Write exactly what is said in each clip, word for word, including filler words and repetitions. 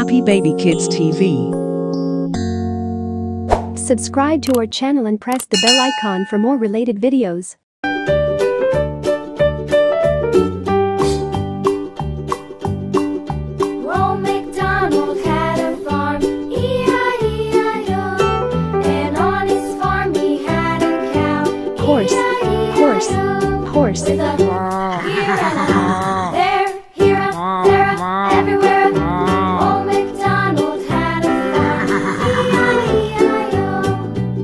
Happy Baby Kids T V. Subscribe to our channel and press the bell icon for more related videos. Old MacDonald had a farm, E I E I O, and on his farm he had a cow, Horse, horse, horse. with a here and a there, here a there a everywhere. Old MacDonald had a farm, E I E I O.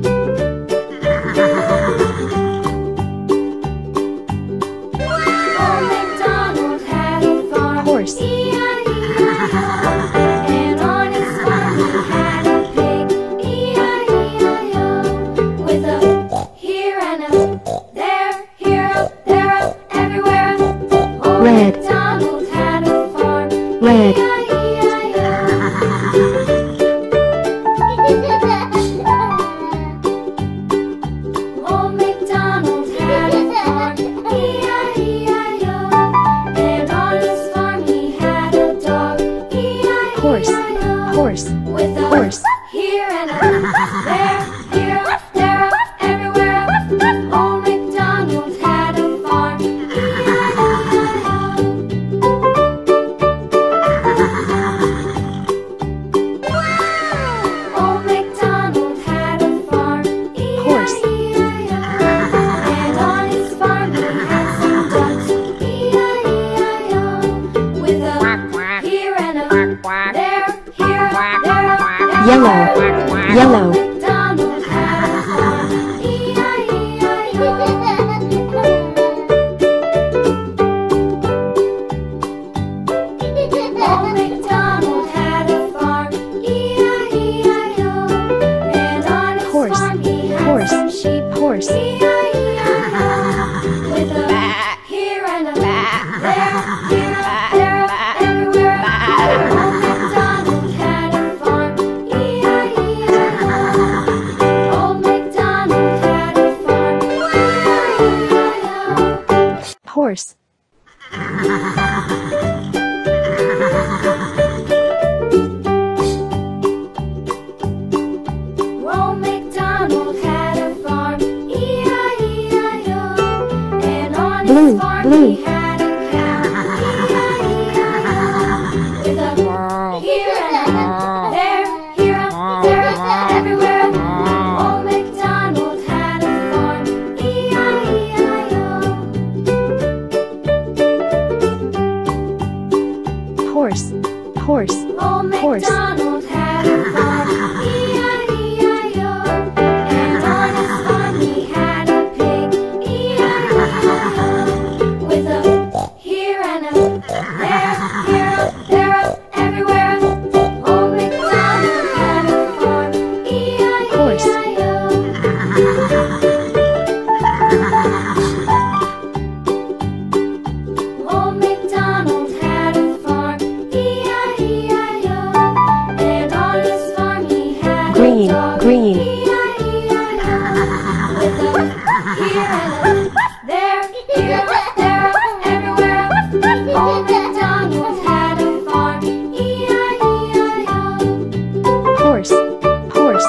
Old MacDonald had a farm, Horse. E I E I O, and on his farm he had a pig, E I E I O, with a here and a there, here a there a everywhere. Old Red. MacDonald had a farm, Red. E I E I O. Old MacDonald had a farm, E I E I O, and on his farm he had a dog, E I E I O, Horse, horse, with a horse. here and a there, here, there, everywhere. Old MacDonald had a farm, E I E I O. Old MacDonald had a farm, E Horse. I E I O, and on his farm he had some ducks, E I E I O, with a here and a there, here, there, Yellow, everywhere. yellow. MacDonald had a farm, E I E I O. Old MacDonald had a farm, E I E I O, and on his Horse, farm he had horse, some sheep, horse. E I E I O, with a here and a there, here, there, everywhere. Old MacDonald had a farm, E I E I O. Old MacDonald had a farm, E I E I O. Horse. Old MacDonald had a farm, E I E I O, and on Blue, his farm blue. he had a cow, E I E I O, with a here and a there, here a there, everywhere. Old MacDonald had a farm, E I E I O. Horse, horse, Old horse. MacDonald had a farm, E I E I O, and on his farm he had a pig, E I E I O, with a here and a there, here a there a everywhere. Old MacDonald had a farm, E I Horse. E I O. Old MacDonald had a farm, E I E I O, and on his farm he had Green, a dog, green. E I E I O, with a here and a there, here, there, everywhere. Old MacDonald had a farm, E I E I O. Horse, horse.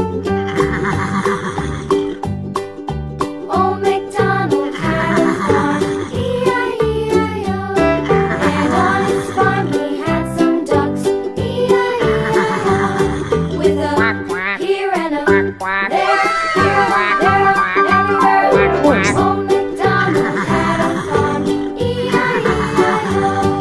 Old MacDonald had a farm, E I E I O, and on his farm he had some ducks, E I E I O, with a here and a there, here, there, everywhere. Horse. Old MacDonald had a farm, E I E I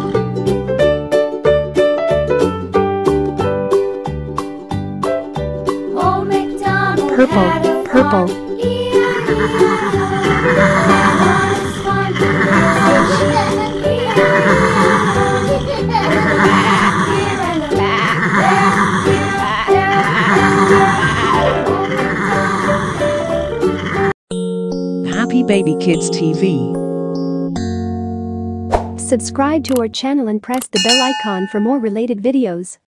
O. Old MacDonald Purple, had a purple. farm, E I E I O. On his farm he had some sheep, E I E I O, here and a there, here, there, everywhere. Happy Baby Kids T V. Subscribe to our channel and press the bell icon for more related videos.